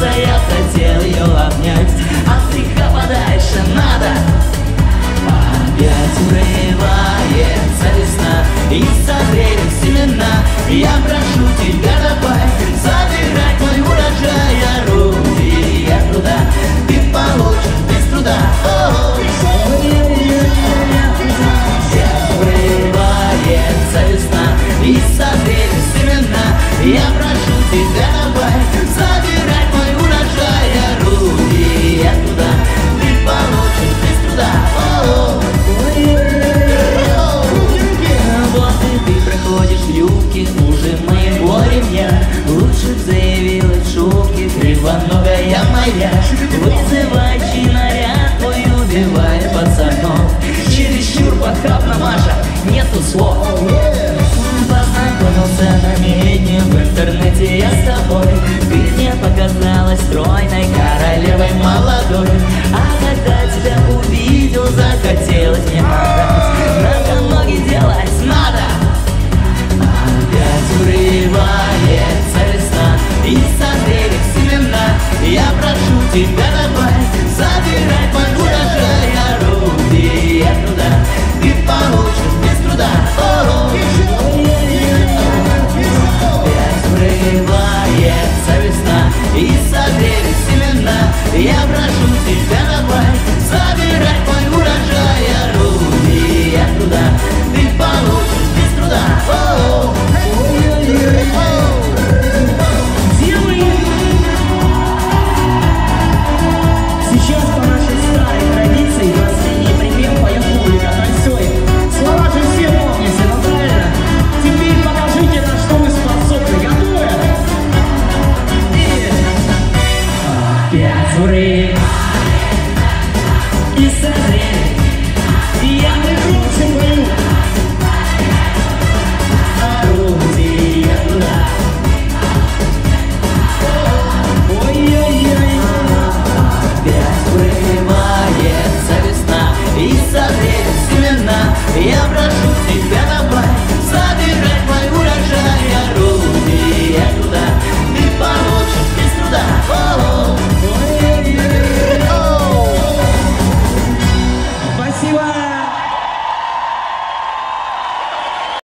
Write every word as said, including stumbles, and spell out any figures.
сердце, я хотел ее обнять. От греха подальше надо. Опять врывается весна и созрели семена. Я прошу тебя, давай забирай мой урожай. Орудие труда ты получишь без труда. Опять врывается весна и созрели семена. Я прошу тебя, давай забирай мой урожай. Орудие труда ты получишь без труда. Вот и ты проходишь в юбке, уже моего ремня. Лучше б заявила в шубке, кривоногая моя. Вызывай чинаряд, твой убивает пацанов. Чересчур похабна, Маша, нету слов. Познакомился на медне, в интернете я с тобой. Ты мне показалась стройной королевой молодой. А когда тебя увидел, захотелось мне продать. Надо ноги делать надо. Опять врывается весна и созрели семена. Я прошу тебя, давай забирай мой урожай. Орудие труда ты получишь без труда. Опять врывается весна и созрели семена. Я прошу тебя, давай забирай мой урожай. Орудие труда ты получишь без труда. Сейчас по нашей старой традиции последний припев поет публика, танцует. Слова же все помните, ну правильно? Теперь покажите, на что вы способны. Готовы? И... Опять врыв и созрели. Я громче пою. Орудие труда. Ой-ой-ой. Опять врывается весна и созрели семена. Я прошу